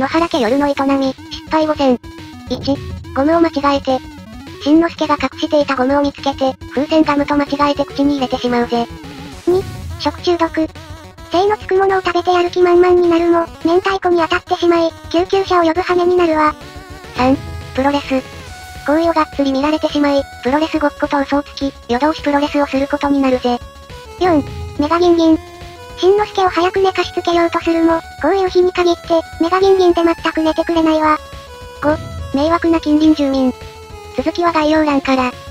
野原家夜の営み、失敗5選。1、ゴムを間違えて。しんのすけが隠していたゴムを見つけて、風船ガムと間違えて口に入れてしまうぜ。2、食中毒。精のつくものを食べてやる気満々になるも、明太子に当たってしまい、救急車を呼ぶ羽目になるわ。3、プロレス。行為をがっつり見られてしまい、プロレスごっこと嘘をつき、夜通しプロレスをすることになるぜ。4、メガギンギン。しんのすけを早く寝かしつけようとするも、こういう日に限って、メガギンギンで全く寝てくれないわ。5、迷惑な近隣住民。続きは概要欄から。